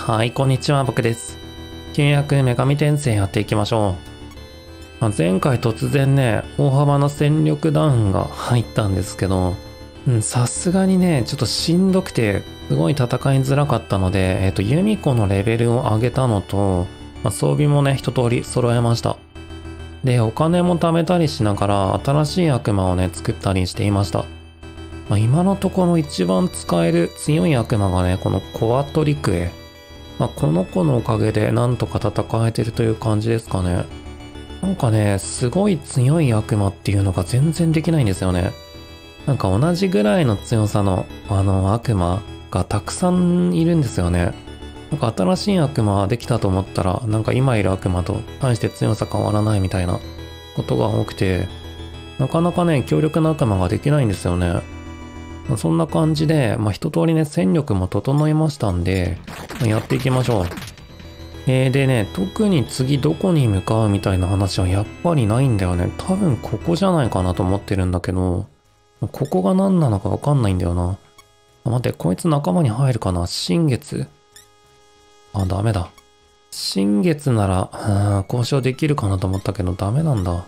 はい、こんにちは、僕です。契約女神転生やっていきましょう。前回突然ね、大幅な戦力ダウンが入ったんですけど、さすがにね、ちょっとしんどくて、すごい戦いづらかったので、ユミコのレベルを上げたのと、装備もね、一通り揃えました。で、お金も貯めたりしながら、新しい悪魔をね、作ったりしていました。今のところ一番使える強い悪魔がね、このコアトリクエ。この子のおかげでなんとか戦えてるという感じですかね。なんかね、すごい強い悪魔っていうのが全然できないんですよね。なんか同じぐらいの強さの悪魔がたくさんいるんですよね。なんか新しい悪魔できたと思ったら、なんか今いる悪魔と大して強さ変わらないみたいなことが多くて、なかなかね、強力な悪魔ができないんですよね。そんな感じで、一通りね、戦力も整いましたんで、やっていきましょう。でね、特に次どこに向かうみたいな話はやっぱりないんだよね。多分ここじゃないかなと思ってるんだけど、ここが何なのかわかんないんだよな。待って、こいつ仲間に入るかな？新月？ダメだ。新月なら、交渉できるかなと思ったけど、ダメなんだ。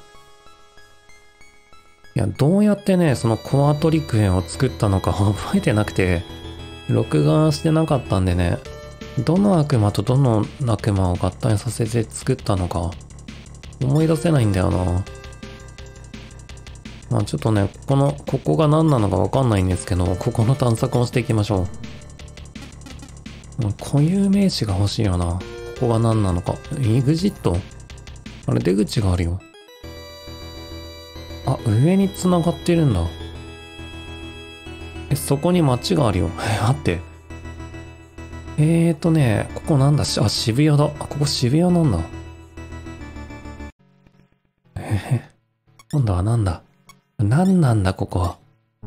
いや、どうやってね、そのコアトリクエを作ったのか覚えてなくて、録画してなかったんでね、どの悪魔とどの悪魔を合体させて作ったのか、思い出せないんだよな。ちょっとね、ここが何なのかわかんないんですけど、ここの探索をしていきましょう。固有名詞が欲しいよな。ここが何なのか。EXIT？ あれ、出口があるよ。上に繋がってるんだ。そこに街があるよ。待って。ここなんだ？渋谷だ。ここ渋谷なんだ。今度はなんだ？何なんだ、ここは。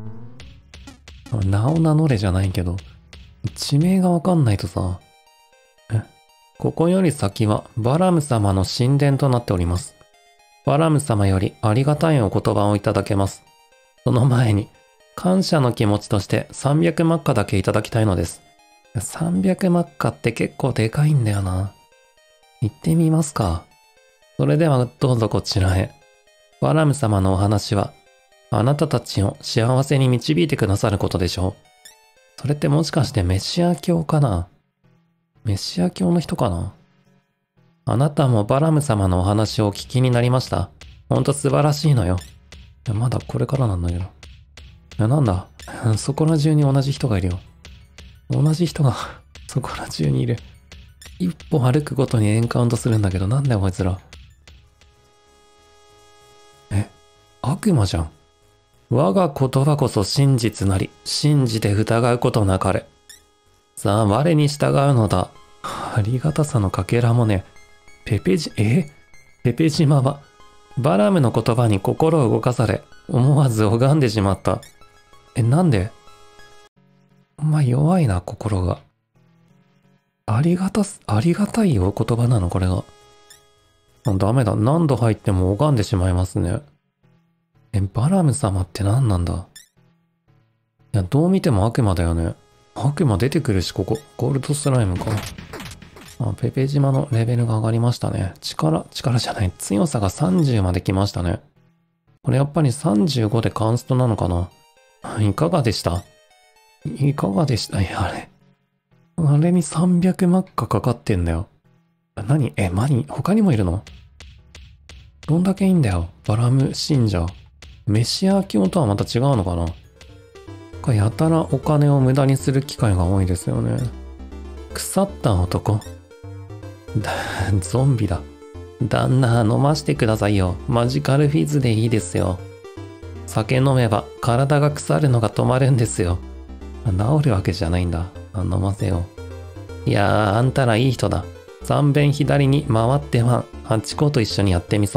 名を名乗れじゃないけど、地名がわかんないとさ。ここより先はバラム様の神殿となっております。バラム様よりありがたいお言葉をいただけます。その前に、感謝の気持ちとして300マッカだけいただきたいのです。300マッカって結構でかいんだよな。行ってみますか。それではどうぞこちらへ。バラム様のお話は、あなたたちを幸せに導いてくださることでしょう。それってもしかしてメシア教かな？メシア教の人かな？あなたもバラム様のお話をお聞きになりました。ほんと素晴らしいのよ。まだこれからなんだけど。なんだ、そこら中に同じ人がいるよ。同じ人がそこら中にいる。一歩歩くごとにエンカウントするんだけど、なんだよこいつら。悪魔じゃん。我が言葉こそ真実なり、信じて疑うことなかれ。さあ、我に従うのだ。ありがたさのかけらもね。ペペ島は、バラムの言葉に心を動かされ、思わず拝んでしまった。なんで？弱いな、心が。ありがたいお言葉なの、これが。ダメだ。何度入っても拝んでしまいますね。バラム様って何なんだ？いや、どう見ても悪魔だよね。悪魔出てくるし、ここ。ゴールドスライムか。ペペ島のレベルが上がりましたね。力じゃない。強さが30まで来ましたね。これやっぱり35でカンストなのかな？いかがでした？いや、あれに300マッカかかってんだよ。他にもいるの？どんだけいいんだよ。バラム信者。メシア教とはまた違うのかな？やたらお金を無駄にする機会が多いですよね。腐った男。ゾンビだ。旦那、飲ましてくださいよ。マジカルフィズでいいですよ。酒飲めば体が腐るのが止まるんですよ。治るわけじゃないんだ。飲ませよう。いやー、あんたらいい人だ。3遍左に回ってワン。ハチ公と一緒にやってみそう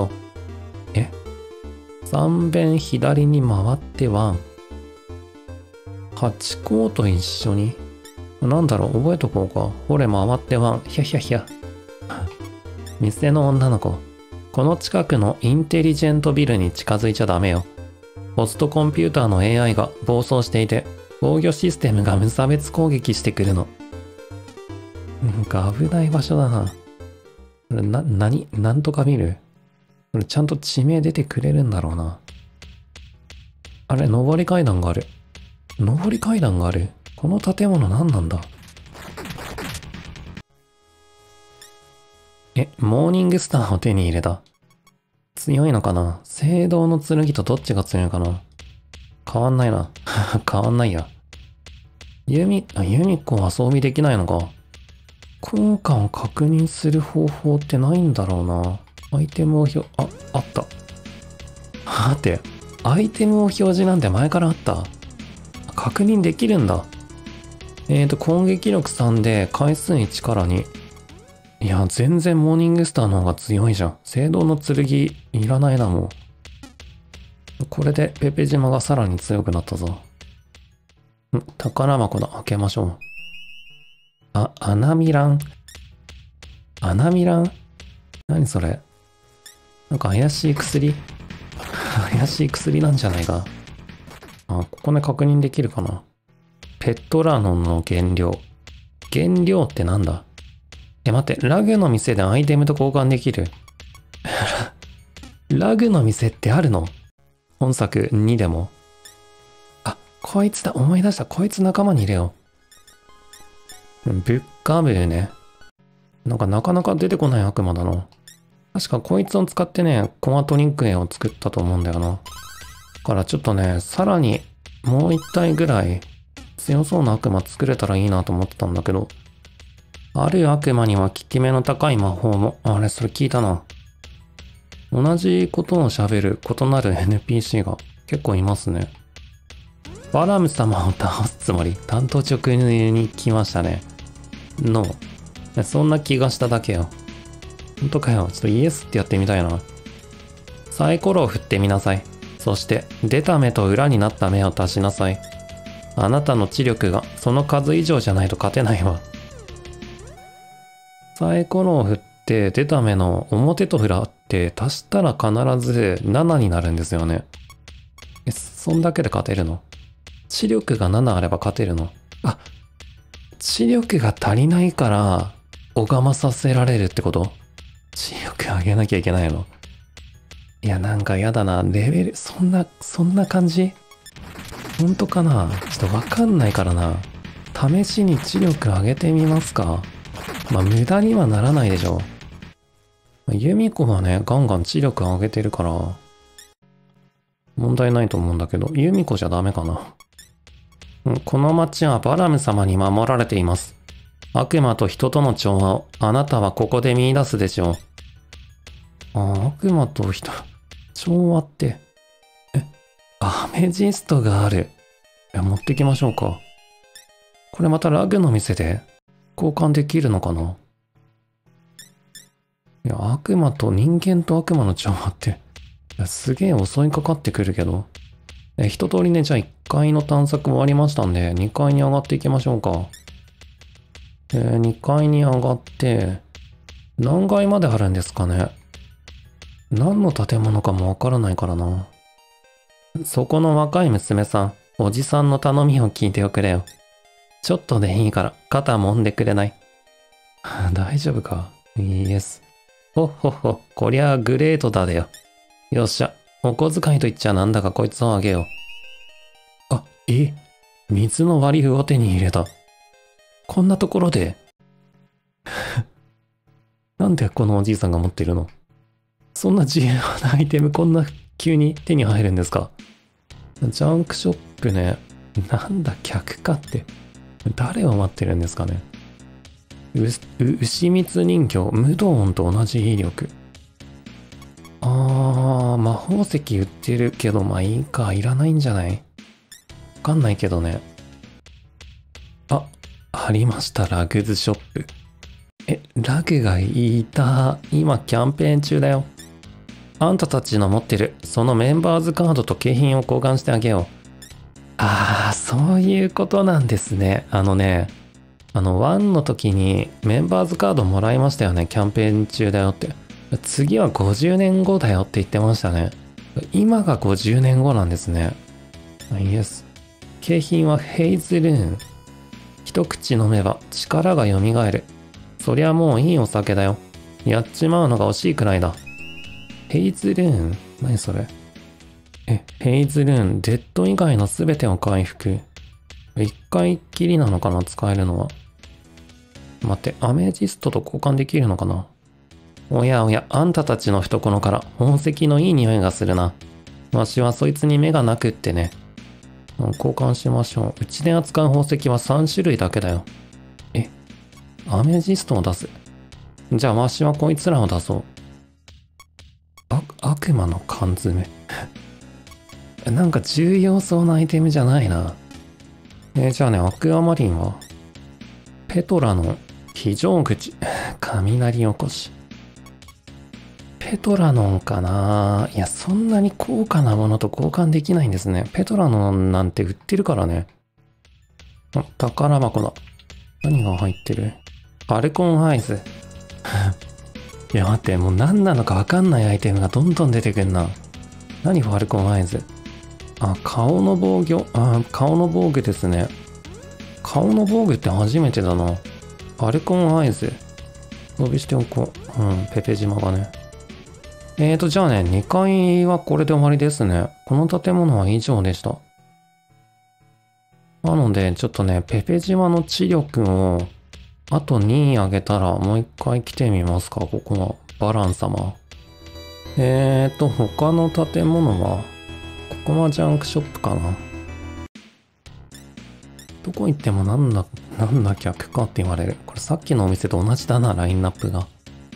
。3遍左に回ってワン。ハチ公と一緒に？なんだろう、覚えとこうか。ほれ回ってワン。ひゃひゃひゃ。店の女の子。この近くのインテリジェントビルに近づいちゃダメよ。ホストコンピューターの AI が暴走していて、防御システムが無差別攻撃してくるの。 なんか危ない場所だな。これなんとか見る？これちゃんと地名出てくれるんだろうな。あれ、上り階段がある。上り階段がある。この建物何なんだ？モーニングスターを手に入れた。強いのかな？聖堂の剣とどっちが強いのかな？変わんないな。変わんないや。ユミコは装備できないのか。効果を確認する方法ってないんだろうな。アイテムをあった。待って、アイテムを表示なんて前からあった。確認できるんだ。攻撃力3で回数1から2。いや、全然モーニングスターの方が強いじゃん。聖堂の剣いらないな、もう。これでペペ島がさらに強くなったぞ。宝箱だ。開けましょう。アナミラン。アナミラン？何それ？なんか怪しい薬？怪しい薬なんじゃないか。ここで確認できるかな。ペットラノンの原料。原料ってなんだ？待って、ラグの店でアイテムと交換できる。ラグの店ってあるの？本作2でも。こいつだ。思い出した。こいつ仲間に入れよう。ブッカブーね。なかなか出てこない悪魔だな。確かこいつを使ってね、コアトリンクエを作ったと思うんだよな。だからちょっとね、さらにもう一体ぐらい強そうな悪魔作れたらいいなと思ってたんだけど、ある悪魔には効き目の高い魔法も、あれそれ聞いたな。同じことを喋る異なる NPC が結構いますね。バラム様を倒すつもり、担当直入に来ましたね。そんな気がしただけよ。ほんとかよ。ちょっとイエスってやってみたいな。サイコロを振ってみなさい。そして、出た目と裏になった目を足しなさい。あなたの知力がその数以上じゃないと勝てないわ。サイコロを振って出た目の表と裏って足したら必ず7になるんですよね。そんだけで勝てるの？知力が7あれば勝てるの？知力が足りないから拝まさせられるってこと？知力上げなきゃいけないの？いや、なんかやだな。レベル、そんな感じ？ほんとかな？ちょっとわかんないからな。試しに知力上げてみますか。無駄にはならないでしょ。ユミコはね、ガンガン知力上げてるから、問題ないと思うんだけど、ユミコじゃダメかな。この町はバラム様に守られています。悪魔と人との調和をあなたはここで見出すでしょう。悪魔と人、調和って、アメジストがある。持ってきましょうか。これまたラグの店で交換できるのかな？いや、悪魔と人間と悪魔の調和って、すげえ襲いかかってくるけど。一通りね、じゃあ1階の探索終わりましたんで、2階に上がっていきましょうか。2階に上がって、何階まであるんですかね。何の建物かもわからないからな。そこの若い娘さん、おじさんの頼みを聞いておくれよ。ちょっとでいいから肩揉んでくれない？大丈夫か？イエス。ほっほっほ、こりゃグレートだでよ。よっしゃ、お小遣いと言っちゃなんだかこいつをあげよう。水の割り符を手に入れた。こんなところでなんでこのおじいさんが持ってるの？そんな重要なアイテムこんな急に手に入るんですか？ジャンクショップね。なんだ客かって。誰を待ってるんですかね。牛蜜人形、無ドーンと同じ威力。魔法石売ってるけど、いいか、いらないんじゃない？わかんないけどね。ありました、ラグズショップ。ラグがいた。今キャンペーン中だよ。あんたたちの持ってる、そのメンバーズカードと景品を交換してあげよう。そういうことなんですね。1の時にメンバーズカードもらいましたよね。キャンペーン中だよって。次は50年後だよって言ってましたね。今が50年後なんですね。イエス。景品はヘイズルーン。一口飲めば力が蘇る。 そりゃもういいお酒だよ。やっちまうのが惜しいくらいだ。ヘイズルーン？何それ？ヘイズルーン、デッド以外の全てを回復。一回きりなのかな、使えるのは。待って、アメジストと交換できるのかな？おやおや、あんたたちの懐から宝石のいい匂いがするな。わしはそいつに目がなくってね。交換しましょう。うちで扱う宝石は3種類だけだよ。アメジストを出す。じゃあわしはこいつらを出そう。悪魔の缶詰。なんか重要そうなアイテムじゃないな。じゃあね、アクアマリンはペトラの非常口。雷起こし。ペトラノンかな？いや、そんなに高価なものと交換できないんですね。ペトラノンなんて売ってるからね。宝箱だ。何が入ってる？ファルコンアイズ。いや、待って、もう何なのかわかんないアイテムがどんどん出てくんな。何ファルコンアイズ？顔の防御。顔の防具ですね。顔の防具って初めてだな。ファルコンアイズ。伸びしておこう。ペペ島がね。じゃあね、2階はこれで終わりですね。この建物は以上でした。なので、ちょっとね、ペペ島の知力を、あと2上げたら、もう1回来てみますか、ここは。バラン様。他の建物は、ここはジャンクショップかな。どこ行ってもなんだ客かって言われる。これさっきのお店と同じだな、ラインナップが。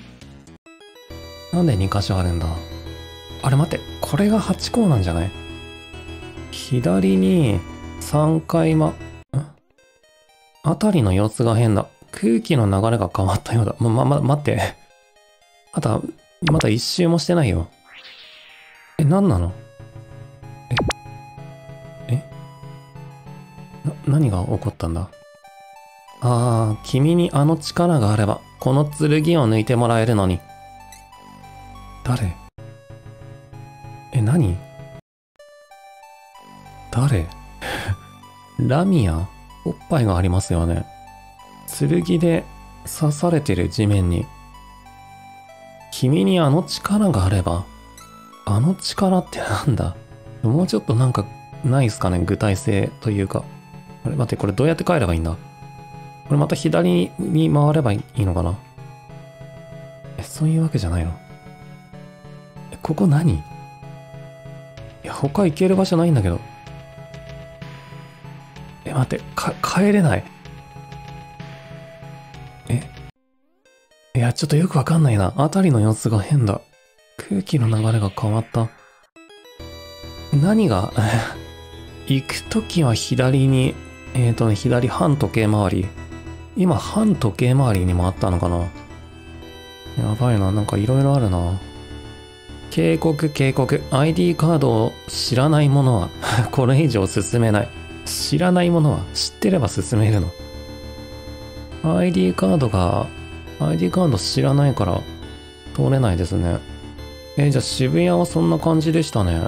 なんで2箇所あるんだ？あれ待って、これが8個なんじゃない？左に3階あたりの様子が変だ。空気の流れが変わったようだ。待って。まだ一周もしてないよ。何なの？何が起こったんだ？君にあの力があれば、この剣を抜いてもらえるのに。誰？何？誰？ラミア？おっぱいがありますよね。剣で刺されてる地面に。君にあの力があれば、あの力ってなんだ？もうちょっとなんかないっすかね、具体性というか。待って、これどうやって帰ればいいんだ？これまた左に回ればいいのかな？そういうわけじゃないの？ここ何？いや、他行ける場所ないんだけど。待って、帰れない。いや、ちょっとよくわかんないな。辺りの様子が変だ。空気の流れが変わった。何が行くときは左に、左半時計回り。今、半時計回りに回ったのかな？やばいな、なんかいろいろあるな。警告。ID カードを知らない者は、これ以上進めない。知らない者は知ってれば進めるの。ID カード知らないから通れないですね。じゃあ渋谷はそんな感じでしたね。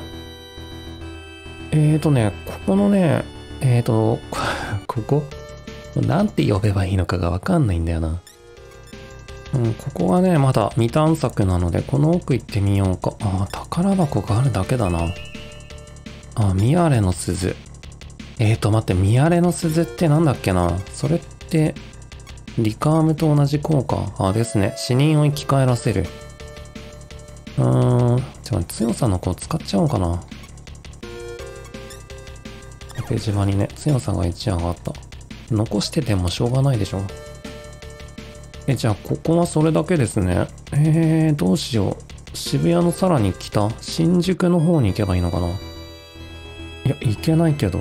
ここのね、ここなんて呼べばいいのかがわかんないんだよな。ここがね、まだ未探索なので、この奥行ってみようか。宝箱があるだけだな。ミアレの鈴。待って、ミアレの鈴ってなんだっけな。それって、リカームと同じ効果ですね。死人を生き返らせる。強さの子を使っちゃおうかな。ページ場にね、強さが1上がった。残しててもしょうがないでしょ。じゃあ、ここはそれだけですね。どうしよう。渋谷のさらに北、新宿の方に行けばいいのかな。いや、行けないけど。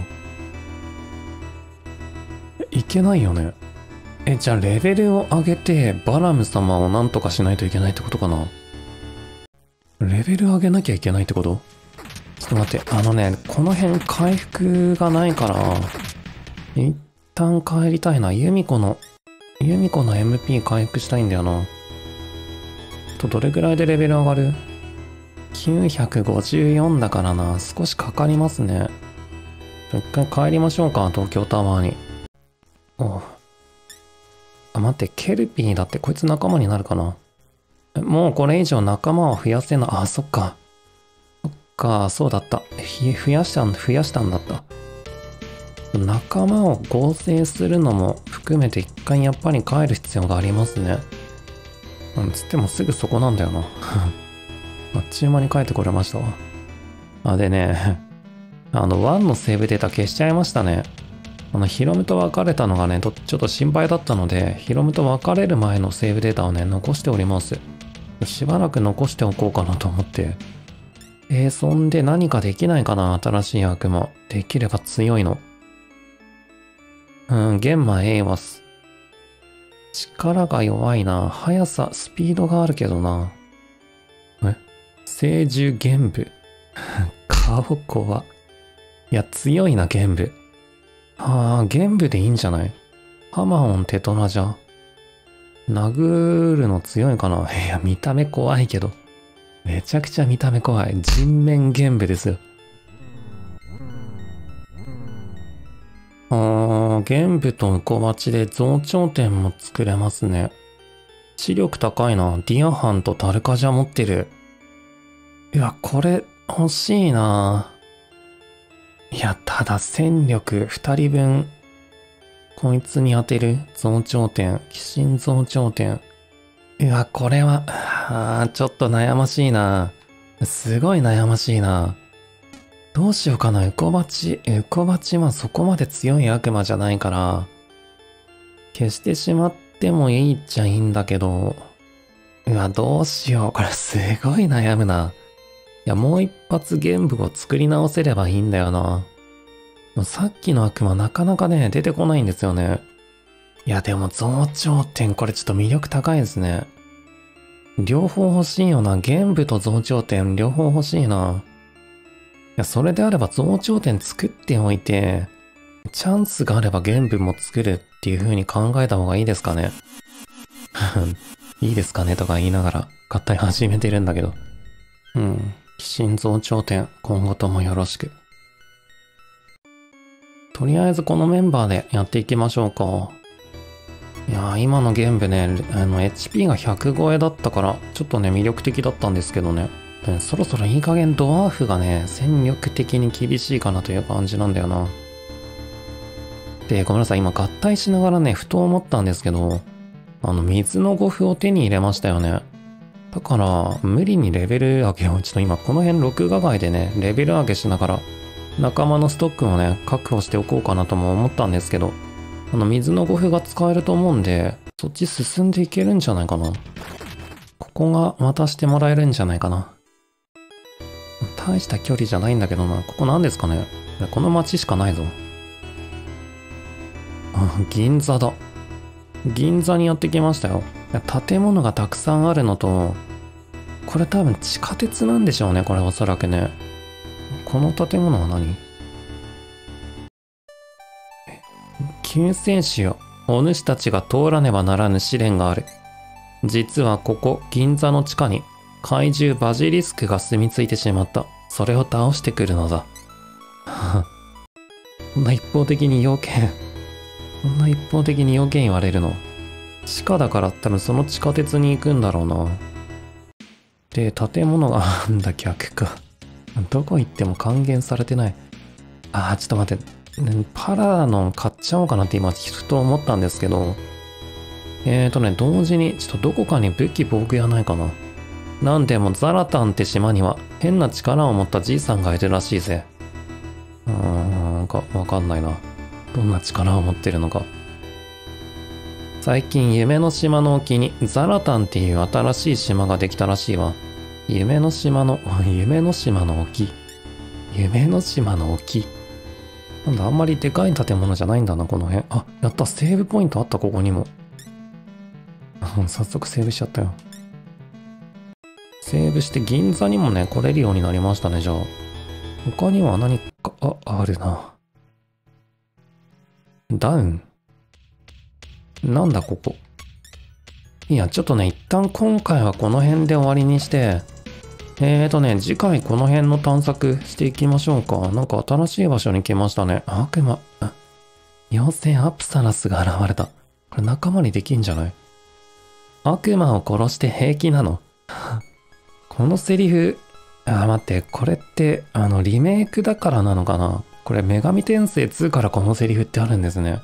行けないよね。じゃあ、レベルを上げて、バラム様をなんとかしないといけないってことかな。レベル上げなきゃいけないってこと？ちょっと待って、この辺回復がないから、一旦帰りたいな。ユミコの MP 回復したいんだよな。どれぐらいでレベル上がる？ 954 だからな。少しかかりますね。一回帰りましょうか、東京タワーに。待待って、ケルピーだってこいつ仲間になるかな。もうこれ以上仲間を増やせな、あ、そっか。そっか、そうだった。増やしたんだった。仲間を合成するのも含めて一回やっぱり帰る必要がありますね。つってもすぐそこなんだよな。あっちゅう間に帰ってこれましたわ。あ、でね、1のセーブデータ消しちゃいましたね。ヒロムと別れたのがね、ちょっと心配だったので、ヒロムと別れる前のセーブデータをね、残しております。しばらく残しておこうかなと思って。そんで何かできないかな、新しい悪魔。できれば強いの。玄馬エイワス。力が弱いな。速さ、スピードがあるけどな。聖獣玄武。顔怖。いや、強いな、玄武。玄武でいいんじゃない？ハマオンテトラじゃ。殴るの強いかな？いや、見た目怖いけど。めちゃくちゃ見た目怖い。人面玄武ですよ。玄武とウコバチで増長点も作れますね。視力高いな。ディアハンとタルカジャ持ってる。いや、これ欲しいな。いや、ただ戦力2人分、こいつに当てる増長点、鬼神増長点。いや、これは、ちょっと悩ましいな。すごい悩ましいな。どうしようかな、ウコバチはそこまで強い悪魔じゃないから、消してしまってもいいっちゃいいんだけど、どうしよう、これすごい悩むな。いや、もう一発玄武を作り直せればいいんだよな。さっきの悪魔なかなかね、出てこないんですよね。いや、でも増長点、これちょっと魅力高いですね。両方欲しいよな。玄武と増長点、両方欲しいな。いや、それであれば増長点作っておいて、チャンスがあれば玄武も作るっていう風に考えた方がいいですかね。いいですかねとか言いながら、合体始めてるんだけど。鬼神増長点、今後ともよろしく。とりあえずこのメンバーでやっていきましょうか。いやー、今の玄武ね、HP が100超えだったから、ちょっとね、魅力的だったんですけどね。そろそろいい加減ドワーフがね、戦力的に厳しいかなという感じなんだよな。で、ごめんなさい、今合体しながらね、ふと思ったんですけど、水の呉服を手に入れましたよね。だから、無理にレベル上げを、ちょっと今この辺録画外でね、レベル上げしながら、仲間のストックもね、確保しておこうかなとも思ったんですけど、水の呉服が使えると思うんで、そっち進んでいけるんじゃないかな。ここが渡してもらえるんじゃないかな。大した距離じゃないんだけどな。ここ何ですかね？この町しかないぞ。銀座だ。銀座にやってきましたよ。建物がたくさんあるのと、これ多分地下鉄なんでしょうね、これおそらくね。この建物は何？救世主よ。お主たちが通らねばならぬ試練がある。実はここ、銀座の地下に、怪獣バジリスクが住み着いてしまった。それを倒してくるのだ。こんな一方的に要件言われるの。地下だから多分その地下鉄に行くんだろうな。で、建物が逆か。どこ行っても還元されてない。ちょっと待って。パラノン買っちゃおうかなって今ふと思ったんですけど。同時にちょっとどこかに武器防具屋ないかな。なんでもザラタンって島には変な力を持ったじいさんがいるらしいぜ。わかんないな。どんな力を持ってるのか。最近夢の島の沖にザラタンっていう新しい島ができたらしいわ。夢の島の沖。なんだ、あんまりでかい建物じゃないんだな、この辺。やった、セーブポイントあった、ここにも。早速セーブしちゃったよ。セーブして銀座にもね、来れるようになりましたね、じゃあ。他には何か、あるな。ダウン。なんだ、ここ。いや、ちょっとね、一旦今回はこの辺で終わりにして、次回この辺の探索していきましょうか。なんか新しい場所に来ましたね。妖精アプサラスが現れた。 これ仲間にできんじゃない？悪魔を殺して平気なの？このセリフ、待って、これって、リメイクだからなのかな？これ、女神転生2からこのセリフってあるんですね。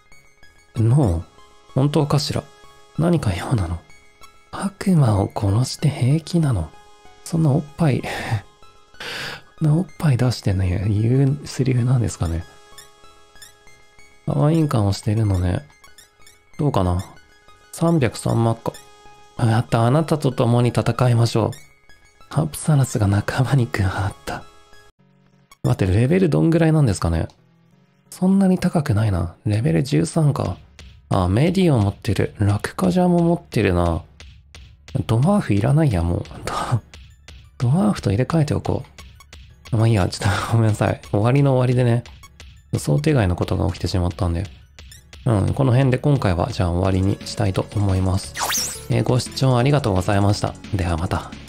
本当かしら？何か用なの？悪魔を殺して平気なの？そんなおっぱいおっぱい出してね、言うセリフなんですかね。可愛い感をしてるのね。どうかな？ 303 マッカ。やった、あなたと共に戦いましょう。ハプサラスが仲間に加わった。待って、レベルどんぐらいなんですかね？そんなに高くないな。レベル13か。メディを持ってる。ラクカジャも持ってるな。ドワーフいらないや、もう。ドワーフと入れ替えておこう。まあいいや、ちょっとごめんなさい。終わりの終わりでね、予想手外のことが起きてしまったんで。この辺で今回はじゃあ終わりにしたいと思います。ご視聴ありがとうございました。ではまた。